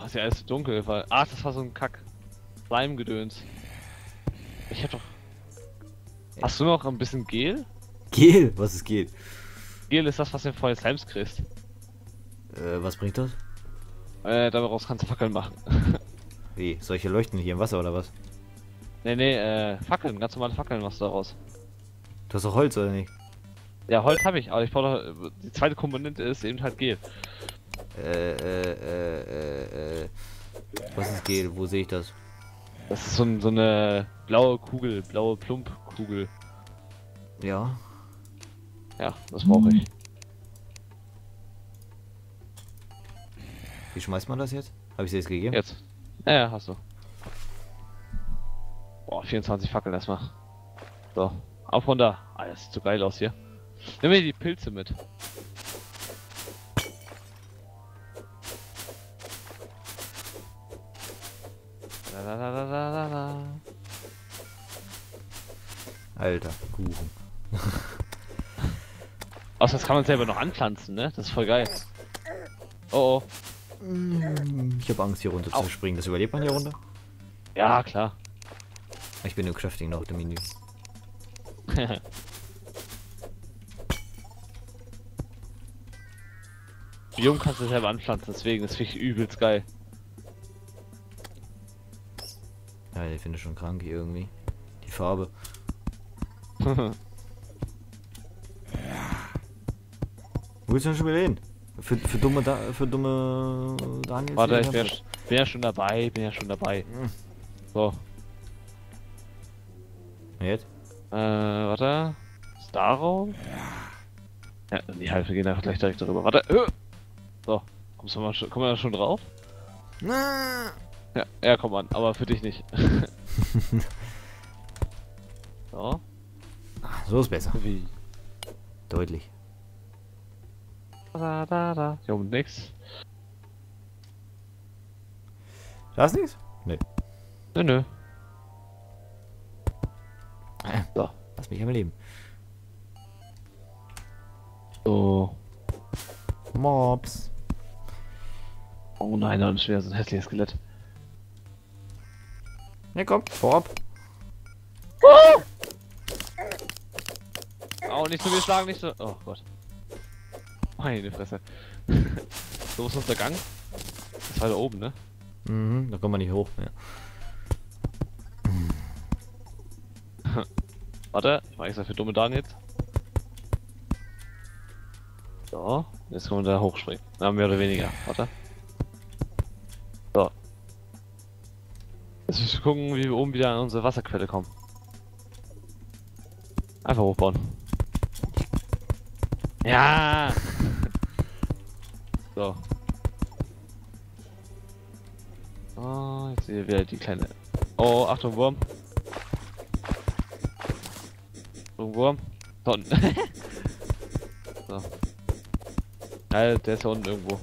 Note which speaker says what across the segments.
Speaker 1: Oh, ist ja alles so dunkel, weil. Ach, das war so ein Kack. Slime-Gedöns. Ich hab doch. Hast du noch ein bisschen Gel?
Speaker 2: Gel? Was ist Gel?
Speaker 1: Gel ist das, was du in vollen Slimes kriegst.
Speaker 2: Was bringt das?
Speaker 1: Daraus kannst du Fackeln machen.
Speaker 2: Wie? Solche leuchten hier im Wasser oder was?
Speaker 1: Nee, Fackeln, ganz normale Fackeln machst du daraus.
Speaker 2: Du hast doch Holz oder nicht?
Speaker 1: Ja, Holz habe ich, aber ich brauche noch. Die zweite Komponente ist eben halt Gel.
Speaker 2: Was ist Gel? Wo sehe ich das?
Speaker 1: Das ist so eine blaue Kugel, blaue Plumpkugel.
Speaker 2: Ja.
Speaker 1: Ja, das brauche ich.
Speaker 2: Wie schmeißt man das jetzt? Habe ich dir jetzt gegeben?
Speaker 1: Jetzt. Ja, hast du. Boah, 24 Fackeln erstmal. So, auf runter. Ah, das sieht so geil aus hier. Nimm mir die Pilze mit. Da.
Speaker 2: Alter, Kuchen.
Speaker 1: Außer das kann man selber noch anpflanzen, ne? Das ist voll geil. Oh, oh.
Speaker 2: Ich habe Angst, hier runter zu springen. Das überlebt man hier runter?
Speaker 1: Ja, klar.
Speaker 2: Ich bin im Crafting noch im Menü.
Speaker 1: Biom kannst du selber anpflanzen, deswegen ist wirklich übelst geil.
Speaker 2: Ja, ich finde schon krank hier irgendwie. Die Farbe. Wo willst du denn schon wieder hin? Für dumme Daniels?
Speaker 1: Warte, ich bin ja schon dabei, So,
Speaker 2: Und jetzt?
Speaker 1: warte. Ist darauf? Ja, die Hilfe gehen einfach gleich direkt darüber. Warte, so, kommen wir da schon drauf? Ja, komm an, aber für dich nicht. So.
Speaker 2: So ist besser.
Speaker 1: Wie?
Speaker 2: Deutlich.
Speaker 1: Da. Hier oben nix.
Speaker 2: Da ist nichts? Nee.
Speaker 1: Nö. So.
Speaker 2: Lass mich am Leben.
Speaker 1: So.
Speaker 2: Mobs.
Speaker 1: Oh nein, da ist wieder so ein hässliches Skelett.
Speaker 2: Ja, komm, vorab.
Speaker 1: Oh, nicht zu mir schlagen, nicht so. Oh Gott. Meine Fresse. So ist unser Gang. Das war da oben, ne?
Speaker 2: Mhm, da kommt man nicht hoch mehr.
Speaker 1: Warte, ich mach extra für dumme Dan jetzt. So, jetzt können wir da hochspringen. Na, mehr oder weniger. Warte. So. Jetzt müssen wir gucken, wie wir oben wieder an unsere Wasserquelle kommen. Einfach hochbauen. Ja! So. Oh, jetzt sehe ich wieder die kleine. Oh, Achtung, Wurm. Achtung, Wurm. Da unten. So. Ja, der ist da unten irgendwo.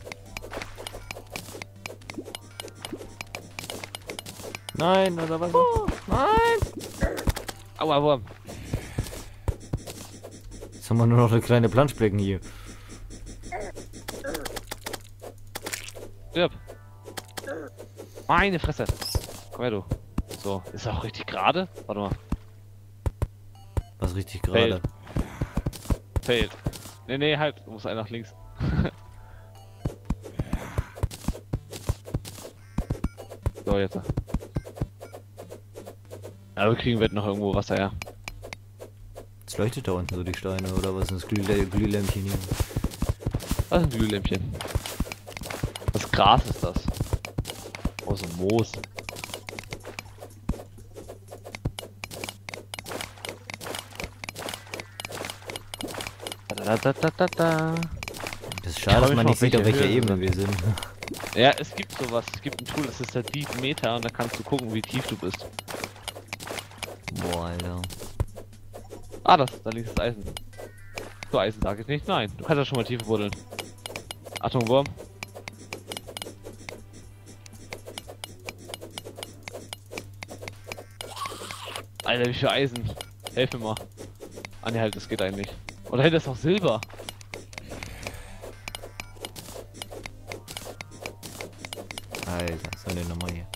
Speaker 2: Nein, oder was? Nein!
Speaker 1: Aua, Wurm.
Speaker 2: Jetzt haben wir nur noch eine kleine Planschbecken hier.
Speaker 1: Stirb. Meine Fresse. Komm her, du. So, ist auch richtig gerade? Warte mal.
Speaker 2: Was richtig gerade.
Speaker 1: Failed. Nee, halt. Du musst einen nach links. So, jetzt. Aber wir kriegen noch irgendwo Wasser her.
Speaker 2: Es leuchtet da unten so die Steine, oder was ist das Glühlämpchen hier?
Speaker 1: Was ist ein Glühlämpchen? Was Gras ist das? Oh, so ein Moos. Da.
Speaker 2: Das ist schade, dass man nicht sieht, auf welcher Ebene wir sind.
Speaker 1: Ja, es gibt sowas. Es gibt ein Tool, das ist der Deep Meter und da kannst du gucken, wie tief du bist.
Speaker 2: Boah, Alter.
Speaker 1: Ah, da links ist Eisen. So, Eisen sage ich nicht. Nein, du kannst ja schon mal tiefer buddeln. Achtung, Wurm. Alter, wie viel Eisen. Helf mir mal. Ah, ne, halt, das geht eigentlich. Oder hey, das ist auch Silber.
Speaker 2: Alter, was soll denn nochmal hier?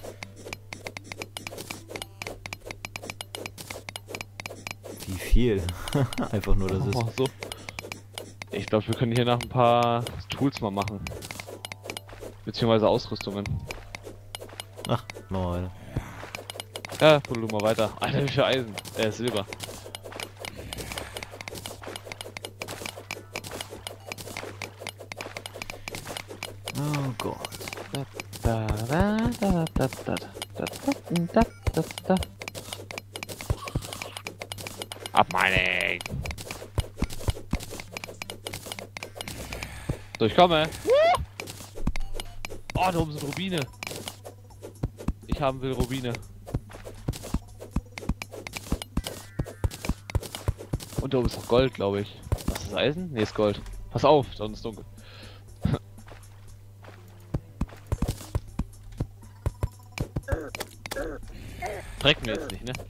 Speaker 2: Wie viel? Einfach nur das ist.
Speaker 1: Oh, so. Ich glaube, wir können hier noch ein paar Tools mal machen. Beziehungsweise Ausrüstungen.
Speaker 2: Ach, machen wir weiter.
Speaker 1: Ja, du mal weiter. Alter, wie viel Eisen? Silber.
Speaker 2: Oh Gott.
Speaker 1: Abmining! So, ich komme! Oh, da oben sind Rubine! Ich haben will Rubine. Und da oben ist noch Gold, glaube ich. Was ist Eisen? Ne, ist Gold. Pass auf, da unten ist dunkel. Trecken wir jetzt nicht, ne?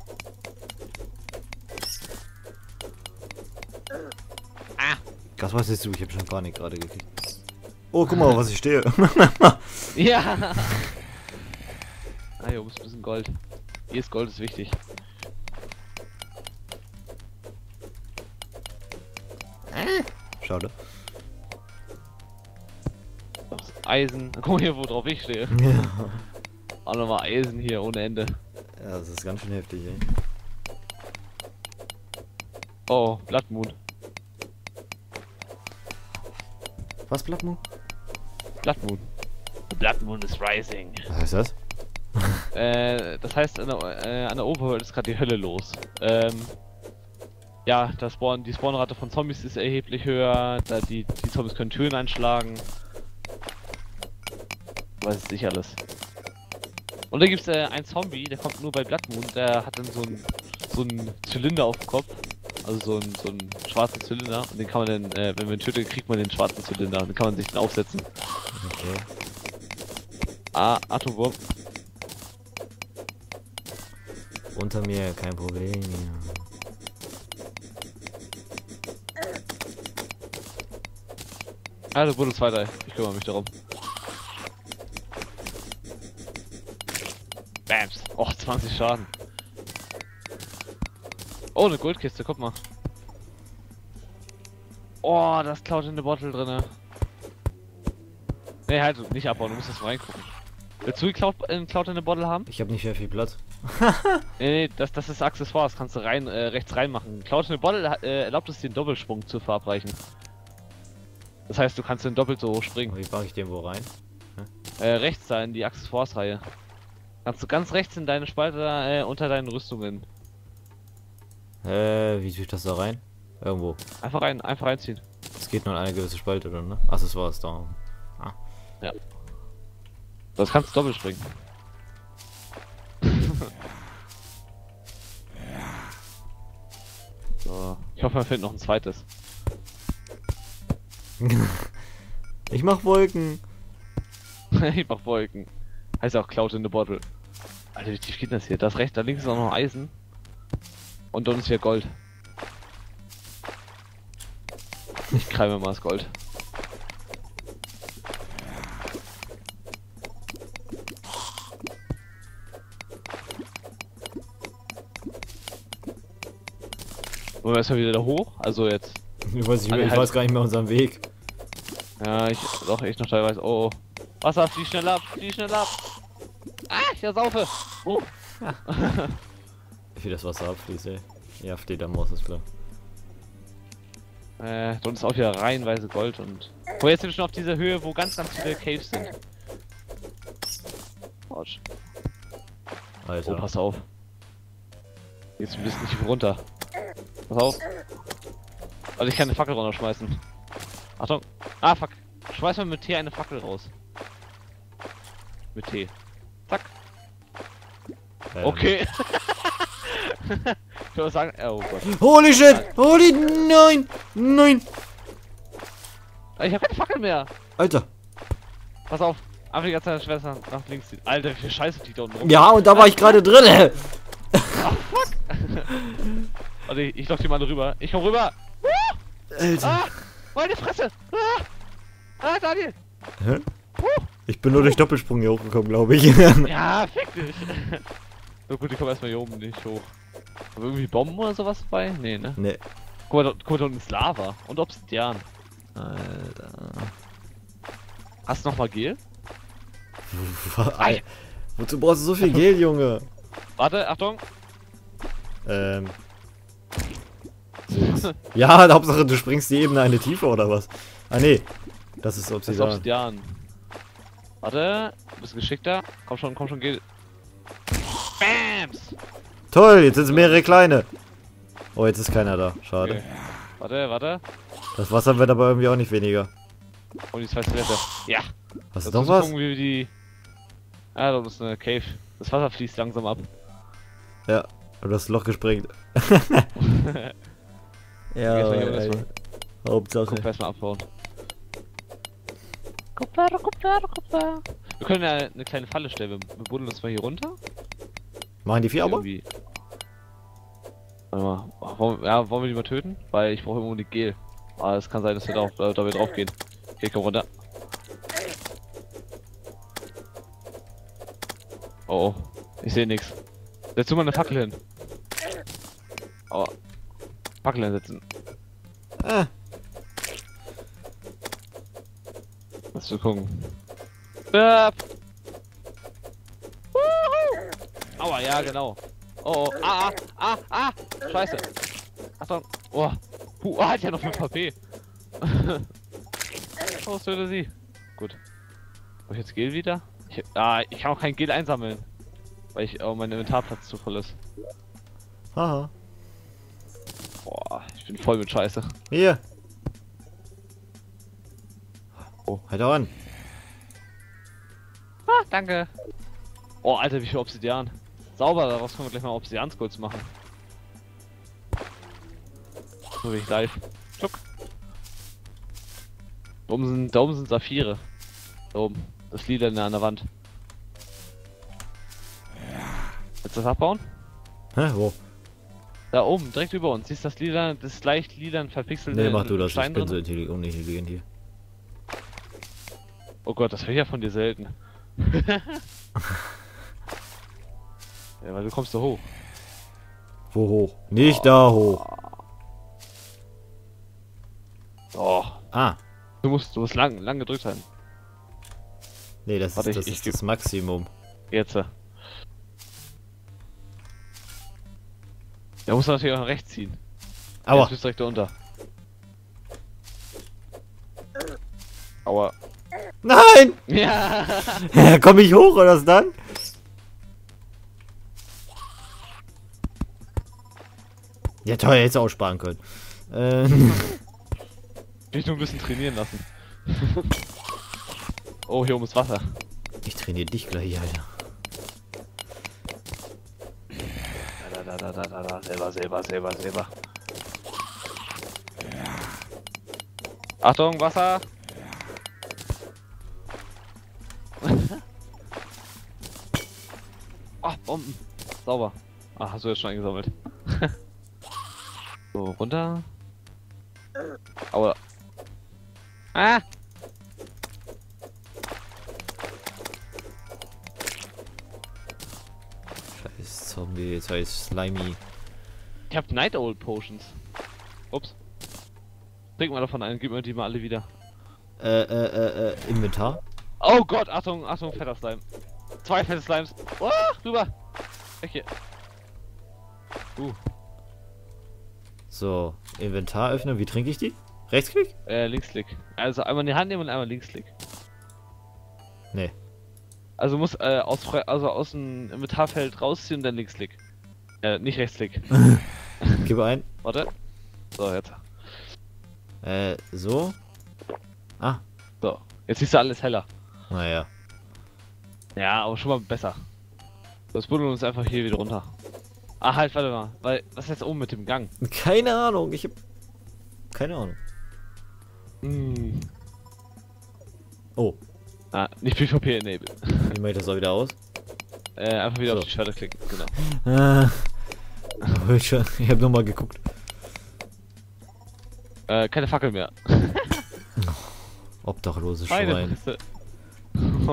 Speaker 1: Ah!
Speaker 2: Das was jetzt du? Ich hab schon Panik gerade gekriegt. Oh, guck mal, auf was ich stehe.
Speaker 1: Ja! Ah, hier oben ist ein bisschen Gold. Hier ist Gold, ist wichtig.
Speaker 2: Schade.
Speaker 1: Das Eisen. Guck mal hier, wo drauf ich stehe.
Speaker 2: Ja.
Speaker 1: Auch nochmal Eisen hier ohne Ende.
Speaker 2: Ja, das ist ganz schön heftig, ey.
Speaker 1: Oh, Blood Moon.
Speaker 2: Was, Blood Moon?
Speaker 1: Blood Moon. The Blood Moon is rising.
Speaker 2: Was heißt das?
Speaker 1: Das heißt, an der Overworld ist gerade die Hölle los. Ja, die Spawnrate von Zombies ist erheblich höher, da die Zombies können Türen einschlagen. Weiß es nicht alles. Und da gibt es einen Zombie, der kommt nur bei Blood Moon, der hat dann so einen Zylinder auf dem Kopf. Also so einen schwarzen Zylinder. Und den kann man dann, wenn man ihn tötet, kriegt man den schwarzen Zylinder. Und den kann man sich dann aufsetzen.
Speaker 2: Okay.
Speaker 1: Ah, Atomwurm.
Speaker 2: Unter mir, kein Problem.
Speaker 1: Ah, du wurdest weiter. Ich kümmere mich darum. Bams. Oh, 20 Schaden. Oh, eine Goldkiste, guck mal. Oh, das klaut in der Bottle drinne. Nee, halt, nicht abbauen, du musst jetzt mal reingucken. Willst du die Cloud in der Bottle haben?
Speaker 2: Ich habe nicht mehr viel Platz.
Speaker 1: Nee, das ist Accessoire, das kannst du rechts reinmachen. Cloud in the Bottle erlaubt es dir, den Doppelsprung zu verabreichen. Das heißt, du kannst den doppelt so hoch springen.
Speaker 2: Wie mache ich den wo rein?
Speaker 1: Rechts da in die Accessoires-Reihe. Kannst du ganz rechts in deine Spalte da, unter deinen Rüstungen.
Speaker 2: Wie tue ich das da rein? Irgendwo.
Speaker 1: Einfach reinziehen.
Speaker 2: Es geht nur in eine gewisse Spalte, oder ne? Ach, das war's da. Ah.
Speaker 1: Ja. Das kannst du doppelt springen. So. Ich hoffe, man findet noch ein zweites.
Speaker 2: Ich mach Wolken.
Speaker 1: Ich mach Wolken. Heißt auch Cloud in the Bottle. Alter, wie tief geht das hier? Da links ist auch noch Eisen. Und dann ist hier Gold. Ich kreime mal das Gold. Wollen wir erstmal wieder da hoch? Also jetzt.
Speaker 2: Ich weiß gar nicht mehr unseren Weg.
Speaker 1: Ja, ich noch teilweise. Oh, oh. Wasser, flieh schnell ab, Ah, ich ersaufe. Oh.
Speaker 2: Wie das Wasser abfließt, ey. Ja, steht am Moos, ist klar.
Speaker 1: Dort ist auch wieder reihenweise Gold und... Oh, jetzt sind wir schon auf dieser Höhe, wo ganz viele Caves sind. Autsch.
Speaker 2: Alter.
Speaker 1: Oh, pass auf. Jetzt bist du nicht runter. Pass auf. Also ich kann eine Fackel runterschmeißen. Achtung. Ah, fuck. Schmeiß mal mit T eine Fackel raus. Mit T. Zack. Okay. Ich würde sagen, oh Gott.
Speaker 2: Holy shit! Holy, nein! Nein!
Speaker 1: Ich habe keine Fackel mehr.
Speaker 2: Alter.
Speaker 1: Pass auf. Einfach die ganze Zeit Schwester nach links ziehen. Alter, wie viel Scheiße die da unten rum.
Speaker 2: Ja, und da war ich gerade drin.
Speaker 1: Oh, fuck. Also ich lock die mal rüber. Ich komm rüber.
Speaker 2: Alter.
Speaker 1: Ah, meine Fresse. Ah, Daniel.
Speaker 2: Hä? Ich bin nur durch Doppelsprung hier hochgekommen, glaube ich.
Speaker 1: Ja, fick dich. So gut, ich komme erstmal hier oben nicht hoch. Aber irgendwie Bomben oder sowas dabei? Nee, ne?
Speaker 2: Nee.
Speaker 1: Guck mal, da unten ist Lava und Obsidian.
Speaker 2: Alter.
Speaker 1: Hast du noch mal Gel?
Speaker 2: Ei. Wozu brauchst du so viel Gel, Junge?
Speaker 1: Warte, Achtung.
Speaker 2: Süß. Ja, Hauptsache du springst die Ebene eine Tiefe oder was? Ah nee, das ist
Speaker 1: Das ist
Speaker 2: Obsidian.
Speaker 1: Obsidian. Warte, du bist geschickter. Komm schon, Gel. Bams!
Speaker 2: Toll, jetzt sind es mehrere kleine. Oh, jetzt ist keiner da. Schade.
Speaker 1: Okay. Warte.
Speaker 2: Das Wasser wird aber irgendwie auch nicht weniger.
Speaker 1: Und die zwei Skelette. Ja.
Speaker 2: Hast du
Speaker 1: Jetzt
Speaker 2: noch
Speaker 1: müssen wir
Speaker 2: was?
Speaker 1: gucken, wie wir die... Ah, da ist eine Cave. Das Wasser fließt langsam ab.
Speaker 2: Ja, du hast das Loch gesprengt. Ja,
Speaker 1: Jetzt mal hier erstmal.
Speaker 2: Hauptsache.
Speaker 1: Kupfer erstmal abbauen. Kupfer. Wir können ja eine kleine Falle stellen. Wir buddeln uns mal hier runter.
Speaker 2: Machen die vier aber?
Speaker 1: Irgendwie. Warte mal. Wollen wir die mal töten? Weil ich brauche irgendwo die Gel. Aber es kann sein, dass wir da wir drauf gehen. Okay, komm runter. Oh, ich sehe nichts. Setz du mal eine Fackel hin. Oh. Fackel hinsetzen.
Speaker 2: Ah,
Speaker 1: Lass du gucken. Wuhu! Aua, ja, genau. Oh, Scheiße. Achtung. Oh. Hat ja noch 5 HP. Oh, töte sie. Gut. Hab ich jetzt Gel wieder? Ich kann auch kein Gel einsammeln. Weil mein Inventarplatz zu voll ist.
Speaker 2: haha.
Speaker 1: Boah, ich bin voll mit Scheiße.
Speaker 2: Hier.
Speaker 1: Oh.
Speaker 2: Halt auch an.
Speaker 1: Danke. Oh, Alter, wie viel Obsidian. Sauber, daraus können wir gleich mal Obsidian-Skulls machen. So wie ich live. Schluck. Da oben sind Saphire. Da oben. Das Lila an der Wand. Willst du das abbauen?
Speaker 2: Hä, wo?
Speaker 1: Da oben, direkt über uns. Siehst du das Lila, das leicht lila verpixelte
Speaker 2: Nee, mach du das. Ich
Speaker 1: Stein
Speaker 2: bin
Speaker 1: drin?
Speaker 2: so unintelligent hier.
Speaker 1: Oh Gott, das höre ich ja von dir selten. Ja, weil du kommst da hoch.
Speaker 2: Wo hoch? Nicht da hoch.
Speaker 1: Oh.
Speaker 2: Ah.
Speaker 1: Du musst lang gedrückt halten.
Speaker 2: Nee, das
Speaker 1: Warte,
Speaker 2: ist
Speaker 1: ich
Speaker 2: das Maximum.
Speaker 1: Jetzt. Der muss natürlich auch nach rechts ziehen.
Speaker 2: Aua.
Speaker 1: Jetzt bist du direkt da unter. Aua.
Speaker 2: Nein!
Speaker 1: Ja.
Speaker 2: Komm ich hoch oder was dann? Ja toll, hättest du auch sparen können.
Speaker 1: Ich nur ein bisschen trainieren lassen. Oh, hier oben ist Wasser.
Speaker 2: Ich trainiere dich gleich, Alter.
Speaker 1: Da. Selber. Achtung, Wasser. Ach, Bomben. Sauber. Ach, hast du jetzt schon eingesammelt. So, runter. Aua. Ah!
Speaker 2: Scheiß Zombie, jetzt heißt Slimy.
Speaker 1: Ich hab Night Owl Potions. Ups. Trink mal davon ein, gib mir die mal alle wieder.
Speaker 2: Inventar?
Speaker 1: Oh Gott, Achtung, fetter Slime. 2 fette Slimes. Oh, rüber. Weg hier.
Speaker 2: So, Inventar öffnen. Wie trinke ich die? Rechtsklick?
Speaker 1: Linksklick. Also einmal in die Hand nehmen und einmal Linksklick.
Speaker 2: Nee.
Speaker 1: Also muss aus dem Inventarfeld rausziehen und dann Linksklick. Nicht Rechtsklick.
Speaker 2: Gib ein.
Speaker 1: Warte. So, jetzt.
Speaker 2: So. Ah.
Speaker 1: So. Jetzt siehst du alles heller.
Speaker 2: Naja.
Speaker 1: Ja, aber schon mal besser. Das buddeln uns einfach hier wieder runter. Ah, halt, warte mal. Weil, was ist jetzt oben mit dem Gang?
Speaker 2: Keine Ahnung, ich hab... Keine Ahnung.
Speaker 1: Hm.
Speaker 2: Oh.
Speaker 1: Ah, nicht PvP enable.
Speaker 2: Wie mache ich das auch wieder aus?
Speaker 1: Einfach wieder
Speaker 2: So.
Speaker 1: auf die Schwerte klicken, genau.
Speaker 2: Ich hab nochmal geguckt.
Speaker 1: Keine Fackel mehr.
Speaker 2: Obdachlose
Speaker 1: Meine
Speaker 2: Schwein.
Speaker 1: Fresse.